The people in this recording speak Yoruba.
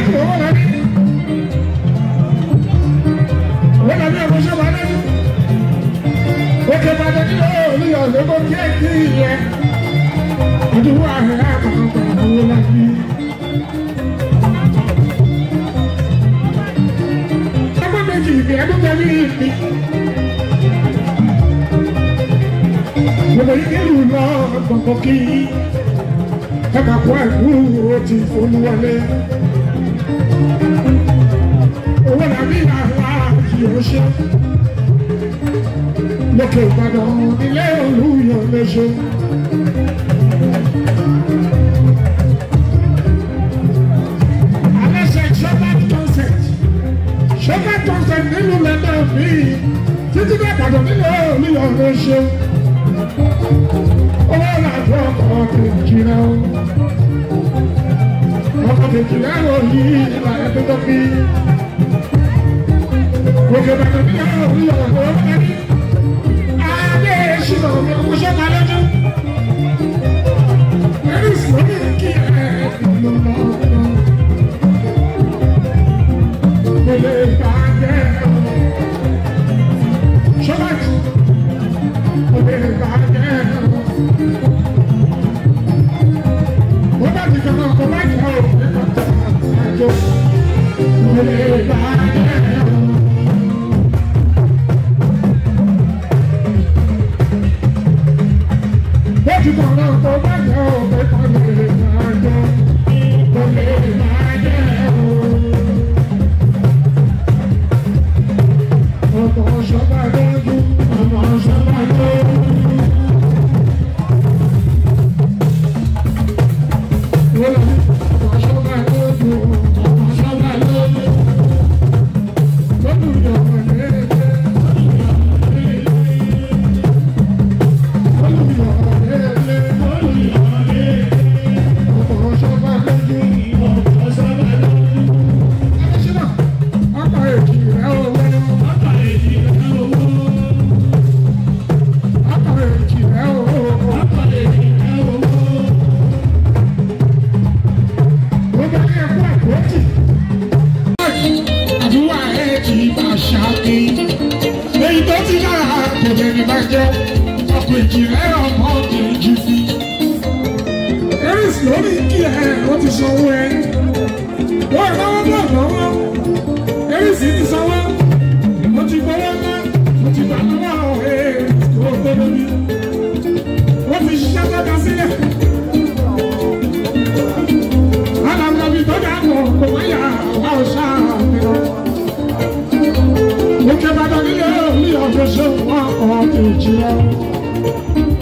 Lókè Ìbàdàn nílé Olúyọ̀lé. Aláṣẹ Shepherd Concert nílùú London bí títí dé Ìbàdàn nílé Olúyọ̀lé. Owó làjọ ọkọ̀ kejì náà. Ọkọ̀ kejì náà ló yí ìlànà tó tó bí. Lókè Ìbàdàn nílé Olúyọ̀lé. Ṣùgbọ́n omi ọmọ ṣọ́ta lọ́jọ́. Ẹni sọ́ni kí ẹ lọ lọ́wọ́. Mo lè bàjẹ́ ọ̀rọ̀. Ṣọ́bàjì. Mo lè bàjẹ́ ọ̀rọ̀. Mo bá ti jọ náà kó bá jẹ́ ọ̀rọ̀ nípa àjọ. Mo lè bàjẹ́ ọ̀rọ̀. Bẹ́ẹ̀ni kan náà tó bá jẹ́ òfin kan lè máa jọ, kò lè máa jẹ́ o. Ọmọ ṣọ́ba lójú, ọmọ ṣọ́ba lójú. Ọmọ ṣọ́ba lójú, ọmọ ṣọ́ba lójú. Lójú ìjọba lẹ́ẹ̀dẹ́. Lórí kí ẹ ó ti sanwó ẹ wọ́n náwó bọ̀ náwó Erísì ti sanwó mo ti gbowó ńlá mo ti gbà lọ́wọ́ ẹ̀ tó tó lórí wọ́n fi ṣiṣẹ́ tọ́ka sílẹ̀ alàmọ́bí tó dàgbọ̀ kò wáyà wá ò ṣáà mìíràn Òkè Ìbàdàn nílé Olúyọ̀lé ṣe wọ́n kọ́ kejì lọ.